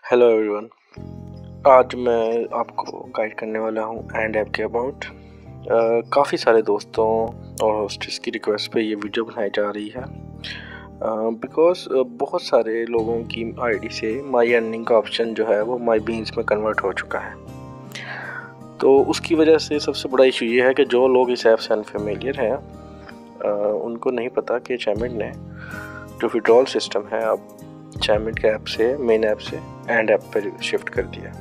Hello everyone. आज मैं आपको गाइड करने वाला हूँ एंड ऐप के अबाउट। काफ़ी सारे दोस्तों और होस्टेस की रिक्वेस्ट पे ये वीडियो बनाई जा रही है बिकॉज़ बहुत सारे लोगों की आईडी से माई अर्निंग का ऑप्शन जो है वो माई बीन्स में कन्वर्ट हो चुका है। तो उसकी वजह से सबसे बड़ा इशू ये है कि जो लोग इस ऐप से अनफेमिलियर हैं उनको नहीं पता कि चैमिट ने जो विड्रॉल सिस्टम है अब चैमिट के ऐप से मेन ऐप से एंड ऐप पर शिफ्ट कर दिया।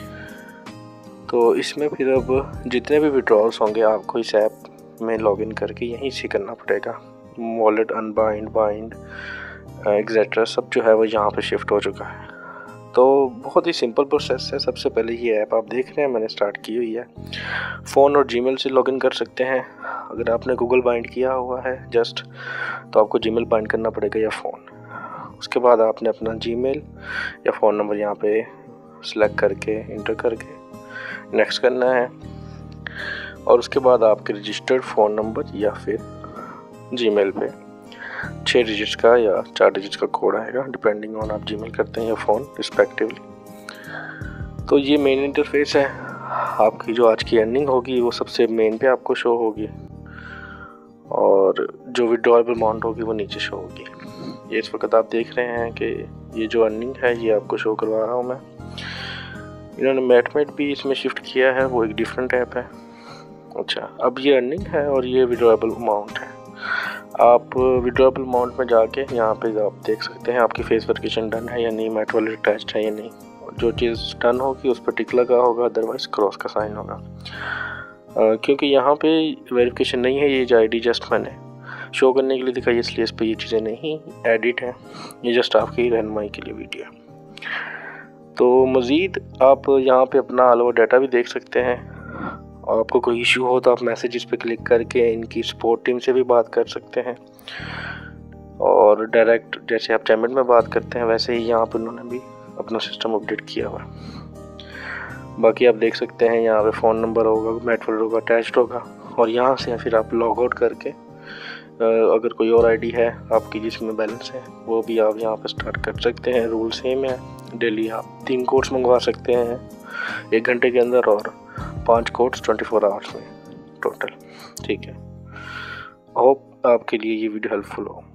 तो इसमें फिर अब जितने भी विड्रॉल्स होंगे आपको इस ऐप में लॉगिन करके यहीं से करना पड़ेगा। वॉलेट अनबाइंड, बाइंड एक्सेट्रा सब जो है वो यहाँ पे शिफ्ट हो चुका है। तो बहुत ही सिंपल प्रोसेस है। सबसे पहले ये ऐप आप देख रहे हैं मैंने स्टार्ट की हुई है। फ़ोन और जीमेल से लॉगिन कर सकते हैं। अगर आपने गूगल बाइंड किया हुआ है जस्ट तो आपको जीमेल बाइंड करना पड़ेगा या फ़ोन। उसके बाद आपने अपना जीमेल या फ़ोन नंबर यहाँ पे सिलेक्ट करके इंटर करके नेक्स्ट करना है और उसके बाद आपके रजिस्टर्ड फ़ोन नंबर या फिर जीमेल पे 6 डिजिट्स का या 4 डिजिट्स का कोड आएगा डिपेंडिंग ऑन आप जीमेल करते हैं या फ़ोन रिस्पेक्टिवली। तो ये मेन इंटरफेस है। आपकी जो आज की अर्निंग होगी वो सबसे मेन पे आपको शो होगी और जो विड्रॉएबल अमाउंट होगी वो नीचे शो होगी। ये इस वक्त आप देख रहे हैं कि ये जो अर्निंग है ये आपको शो करवा रहा हूँ मैं। इन्होंने मैटमेट भी इसमें शिफ्ट किया है, वो एक डिफरेंट ऐप है। अच्छा, अब ये अर्निंग है और ये विड्रॉएबल अमाउंट है। आप विड्रॉएबल अमाउंट में जाके यहाँ पे आप देख सकते हैं आपकी फेस वेरिफिकेशन डन है या नहीं, मैट वॉलेट अटैच्ड है या नहीं। जो चीज़ डन होगी उस पर टिक लगा होगा, अदरवाइज क्रॉस का साइन होगा। क्योंकि यहाँ पे वेरिफिकेशन नहीं है, ये आईडी जस्ट मैंने शो करने के लिए दिखाई, इसलिए इस पर ये चीज़ें नहीं एडिट है। ये जस्ट आपकी रहनुमाई के लिए वीडियो है। तो मज़ीद आप यहाँ पे अपना ऑल ओवर डाटा भी देख सकते हैं और आपको कोई इशू हो तो आप मैसेजेस पे क्लिक करके इनकी सपोर्ट टीम से भी बात कर सकते हैं और डायरेक्ट जैसे आप चैमिट में बात करते हैं वैसे ही यहाँ पर उन्होंने भी अपना सिस्टम अपडेट किया हुआ है। बाकी आप देख सकते हैं यहाँ पे फ़ोन नंबर होगा, मैट वॉलेट होगा, अटैच्ड होगा और यहाँ से फिर आप लॉग आउट करके अगर कोई और आईडी है आपकी जिसमें बैलेंस है वो भी आप यहाँ पर स्टार्ट कर सकते हैं। रूल सेम है। डेली आप 3 कोड्स मंगवा सकते हैं 1 घंटे के अंदर और 5 कोड्स 24 आवर्स में टोटल। ठीक है, होप आपके लिए ये वीडियो हेल्पफुल हो।